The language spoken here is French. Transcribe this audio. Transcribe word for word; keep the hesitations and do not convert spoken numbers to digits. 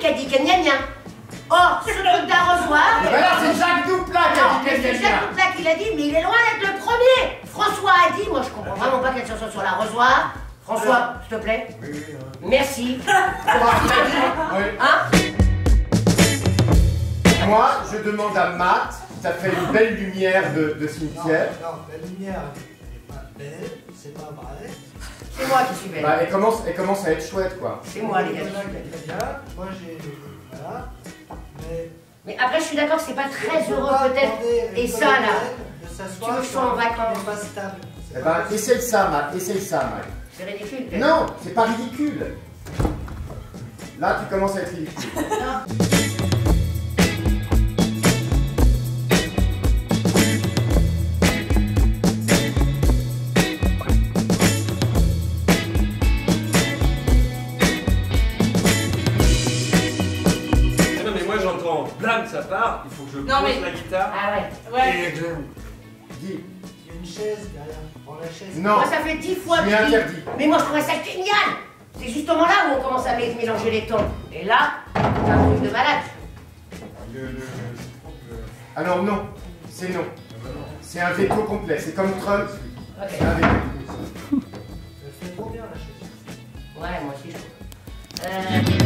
qui a dit qu'elle gna gna. Or, ce truc d'arrosoir... Ben là, c'est Jacques Duplat qui a dit qu'elle gna C'est Jacques Duplat qui l'a dit, mais il est loin d'être le premier. François a dit, moi je comprends vraiment pas quelle chanson sur l'arrosoir. François, s'il te plaît. Oui, oui, oui. Merci. Oui. Hein? Moi, je demande à Matt, ça fait une belle lumière de, de cimetière. Non, non, la lumière n'est pas belle, c'est pas vrai. C'est moi qui suis belle. Bah, elle, commence, elle commence à être chouette, quoi. C'est moi, les gars. Moi, j'ai... Voilà. Mais... Mais après, je suis d'accord que c'est pas très heureux, peut-être. Et ça, là, tu veux que je sois en vacances. Pas stable. Eh ben, essaye ça, Matt, essaye ça, Matt. C'est ridicule. Non, c'est pas ridicule. Là, tu commences à être ridicule. Non mais moi j'entends blam, ça part, il faut que je Non, pose mais- la guitare. Ah ouais. Ouais. Et je... Dis. Il y a une chaise derrière. Prends la chaise. Non. Moi, ça fait dix fois Je que lui je dis. interdis. Mais moi, je trouvais ça génial. C'est justement là où on commence à mé- mélanger les tons. Et là, c'est un truc de malade. Le, le, le- Alors non, c'est non. C'est un veto complet, c'est comme Trump. Ok. C'est un veto. Elle fait trop bien la chaise. Ouais, moi aussi, je trouve. Euh...